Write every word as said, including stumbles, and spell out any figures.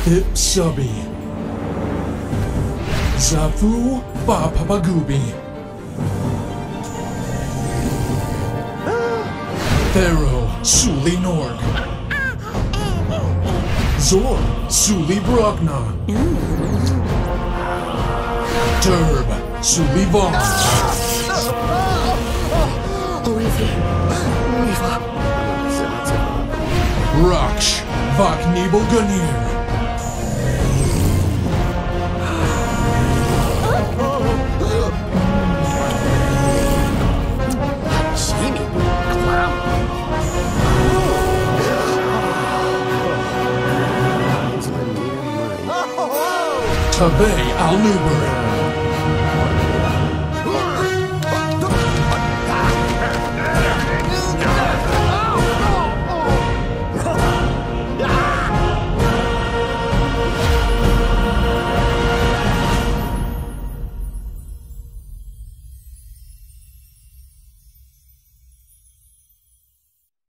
Hip Subby Zafu Ba Papagubi Pharaoh Suli Norg Zor Suli Brogna Turb Suli Vaughn Raksh Vak Nebel Gunir Tabay Al-Nuber